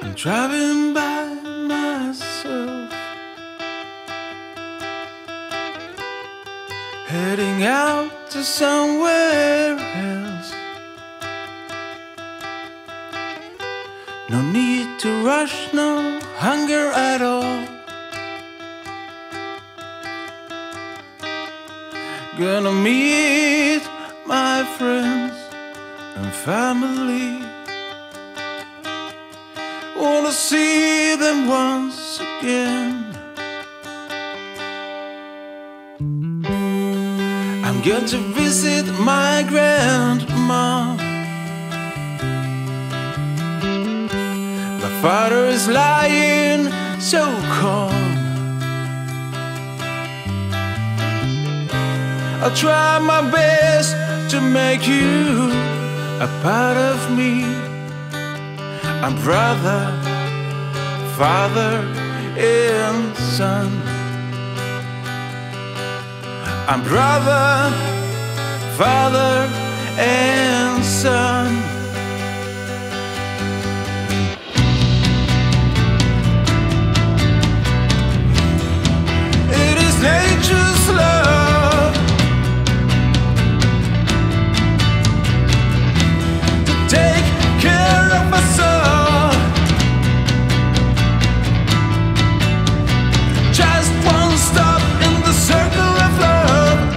I'm driving by myself, heading out to somewhere else. No need to rush, no hunger at all. Gonna meet my friends and family. Wanna see them once again. I'm going to visit my grandma. My father is lying so calm. I'll try my best to make you a part of me. I'm brother, father, and son. I'm brother, father, and son. It is nature's love to take care of us all. Just one stop in the circle of love.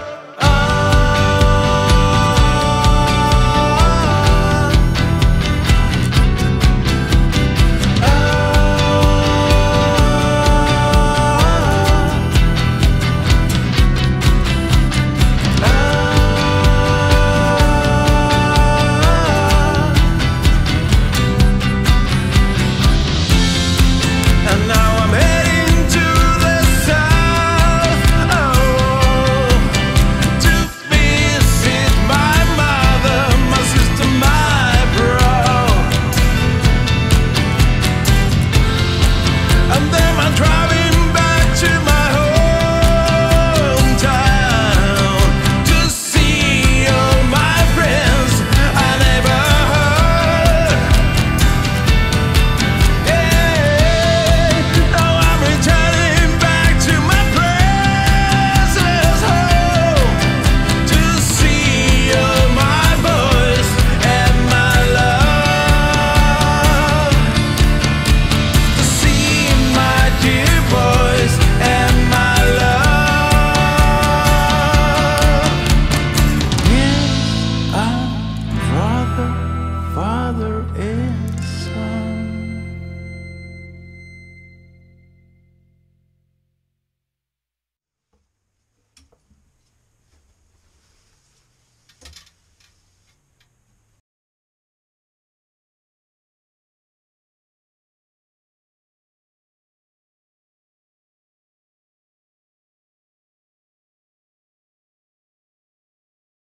And now I'm heading to the south, oh, to visit my mother, my sister, my bro. And then I'm driving back to my hometown to see all my friends I never heard. Now I'm returning back to my precious home to see all my boys and my love. To see my dear boys and my love. Yes, I'm brother,